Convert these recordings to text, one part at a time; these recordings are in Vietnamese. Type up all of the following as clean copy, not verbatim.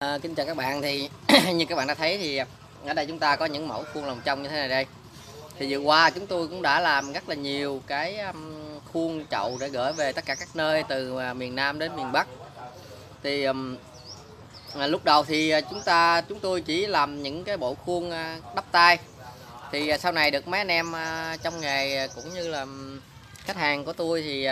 Kính chào các bạn. Thì như các bạn đã thấy thì ở đây chúng ta có những mẫu khuôn lồng trong như thế này đây. Thì vừa qua chúng tôi cũng đã làm rất là nhiều cái khuôn chậu để gửi về tất cả các nơi từ miền Nam đến miền Bắc. Thì lúc đầu thì chúng tôi chỉ làm những cái bộ khuôn đắp tay. Thì sau này được mấy anh em trong nghề cũng như là khách hàng của tôi thì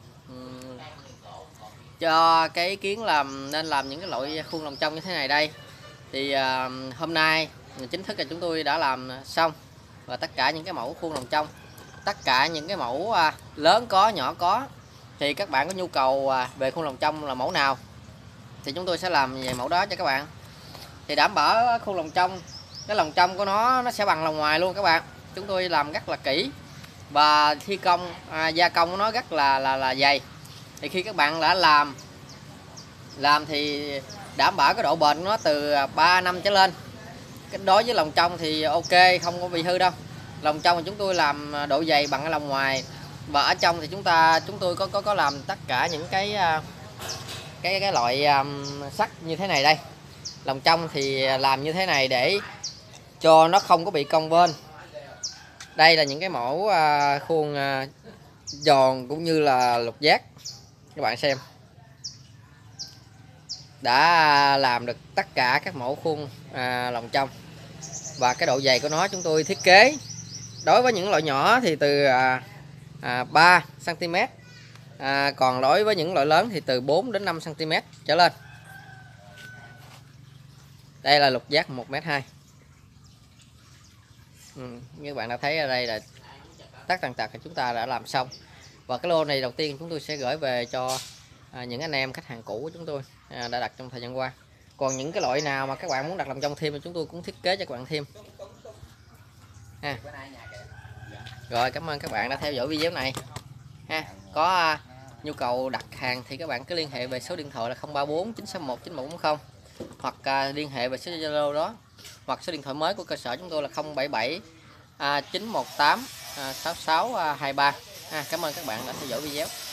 cho cái ý kiến làm nên làm những cái loại khuôn lồng trong như thế này đây. Thì hôm nay chính thức là chúng tôi đã làm xong và tất cả những cái mẫu khuôn lồng trong, tất cả những cái mẫu lớn có nhỏ có. Thì các bạn có nhu cầu về khuôn lồng trong là mẫu nào thì chúng tôi sẽ làm về mẫu đó cho các bạn. Thì đảm bảo khuôn lồng trong, cái lồng trong của nó sẽ bằng lồng ngoài luôn các bạn. Chúng tôi làm rất là kỹ và thi công gia công của nó rất là dày. Thì khi các bạn đã làm thì đảm bảo cái độ bền của nó từ 3 năm trở lên. Đối với lồng trong thì ok, không có bị hư đâu. Lồng trong thì chúng tôi làm độ dày bằng cái lồng ngoài, và ở trong thì chúng tôi có làm tất cả những cái loại sắt như thế này đây. Lồng trong thì làm như thế này để cho nó không có bị cong vênh. Đây là những cái mẫu khuôn giòn cũng như là lục giác, các bạn xem. Đã làm được tất cả các mẫu khuôn lồng trong, và cái độ dày của nó chúng tôi thiết kế đối với những loại nhỏ thì từ 3 cm, còn đối với những loại lớn thì từ 4 đến 5 cm trở lên. Đây là lục giác 1m2. Như bạn đã thấy ở đây là tất tần tật chúng ta đã làm xong, và cái lô này đầu tiên chúng tôi sẽ gửi về cho những anh em khách hàng cũ của chúng tôi đã đặt trong thời gian qua. Còn những cái loại nào mà các bạn muốn đặt lồng trong thêm thì chúng tôi cũng thiết kế cho các bạn thêm ha. Rồi, cảm ơn các bạn đã theo dõi video này ha. Có nhu cầu đặt hàng thì các bạn cứ liên hệ về số điện thoại là 034 961 9140, hoặc liên hệ về số Zalo đó, hoặc số điện thoại mới của cơ sở chúng tôi là 077 918 6623 ha. Cảm ơn các bạn đã theo dõi video.